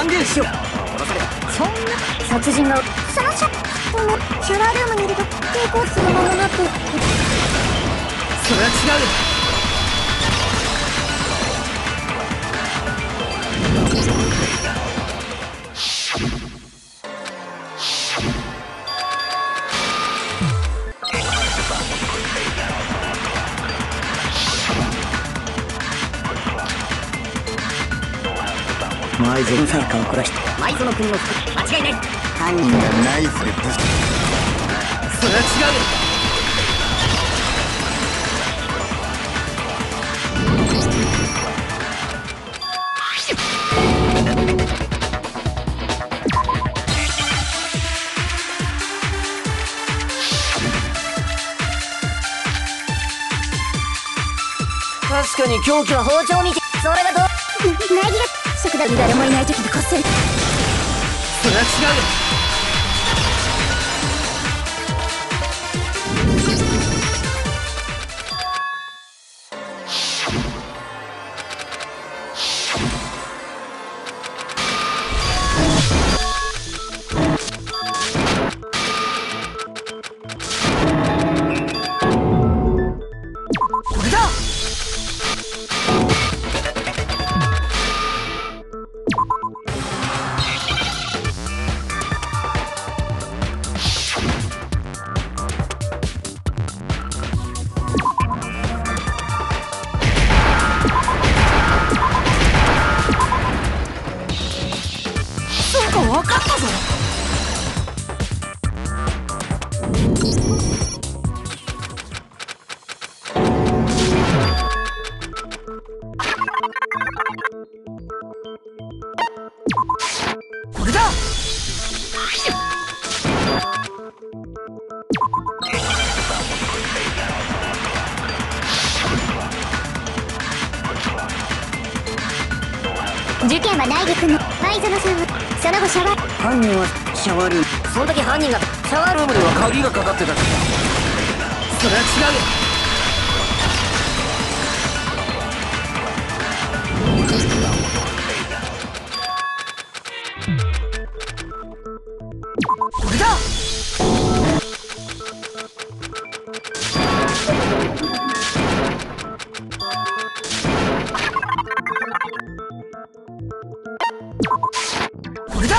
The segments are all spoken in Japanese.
断言しよう。殺された。 そんな殺人がそのシャワールームにいると抵抗する間もなく。 それは違う。 舞園さやかを殺した舞園君の服間違いない。犯人がナイフでぶつ。 それは違う。確かに凶器は包丁みて。それがどう苗木が食堂に誰もいない時にこっそり。 それは違う。これだ。そうか、分かったぞ。これだ。 事件は苗木君の舞園さんはその後シャワー。 犯人はシャワールーム。 その時犯人がシャワールームには鍵がかかってたから。それは違う。これだ。これだ。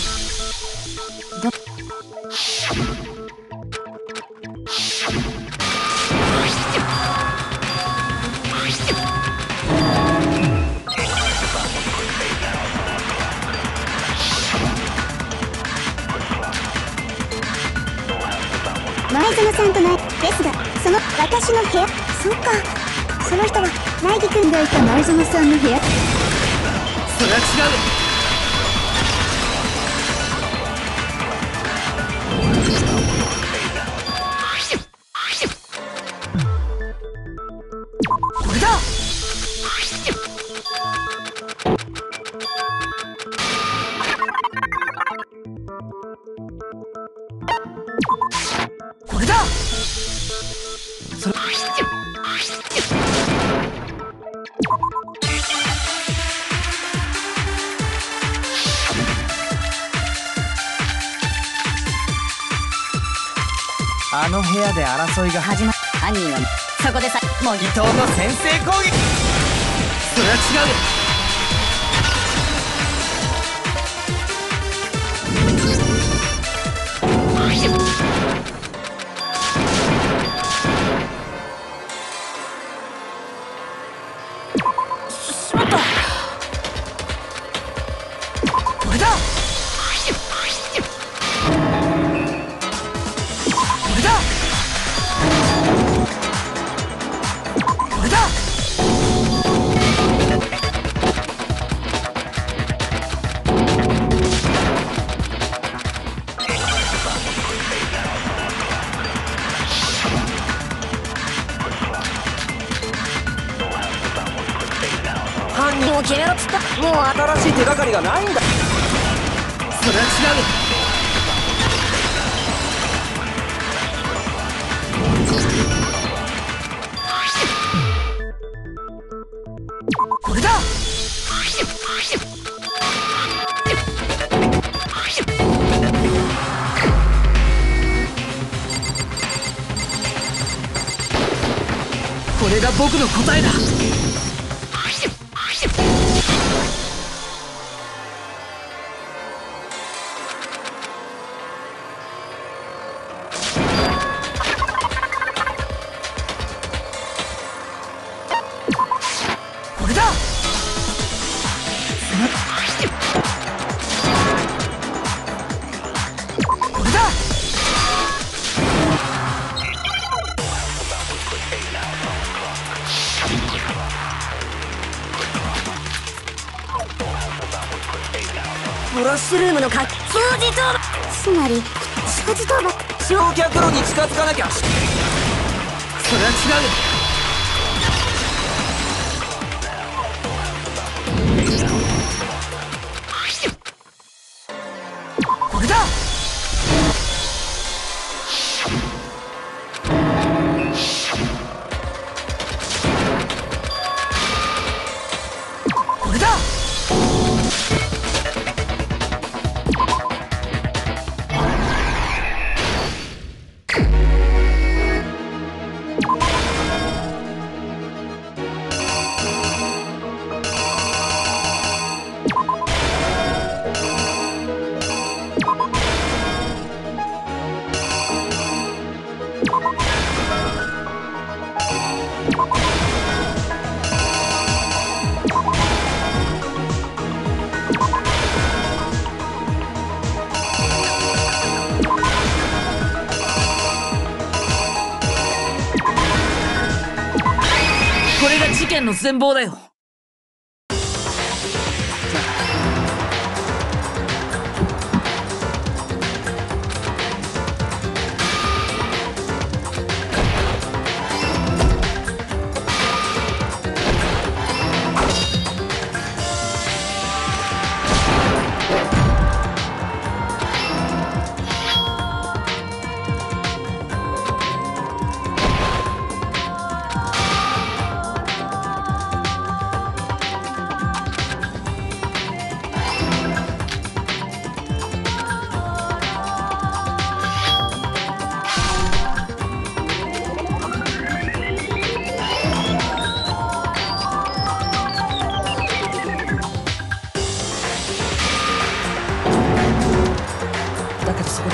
舞園さんと苗ですが、その私の部屋。そうか、その人は苗木君がいた舞園さんの部屋。 それは違う。これだ。これだ。それあの部屋で争いが始まっ。 犯人はそこでさもう伊藤の先制攻撃。それは違う。しまった。これだ。これだ。これだ。犯人を決めろっつった。もう新しい手がかりがないんだ。それは違う。これだ。 これが僕の答えだ。これだ。これだ。 ムラッシュルームの活表示当番、 つまり食事当番。 焼却炉に近づかなきゃ。それは違う。これだ。これだ。これが事件の全貌だよ。だけどそこで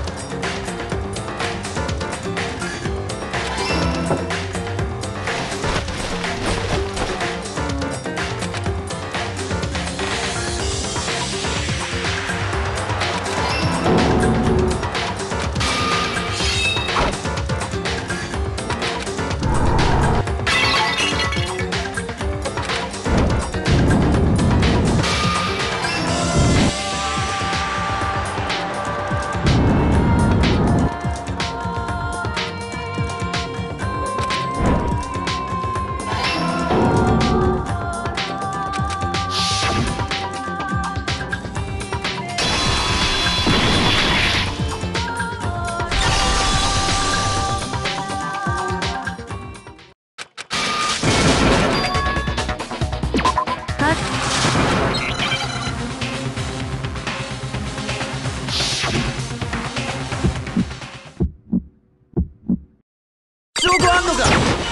証拠あんのか。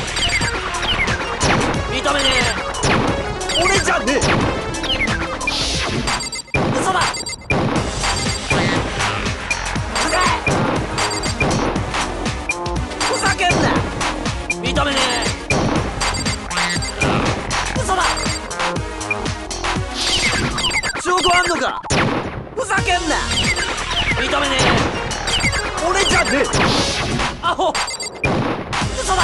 認めねえ。俺じゃねえ。嘘だ。うぜえ。ふざけんな。認めねえ。嘘だ。証拠あんのか。ふざけんな。認めねえ。俺じゃねえ。アホ。嘘だ。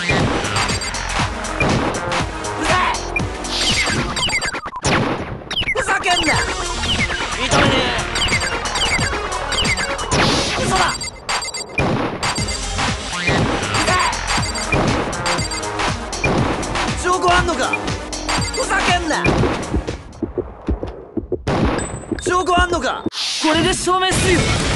うぜえ。ふざけんな。認めねえ。嘘だ。うぜえ。証拠あんのか。ふざけんな。証拠あんのか。これで証明するよ。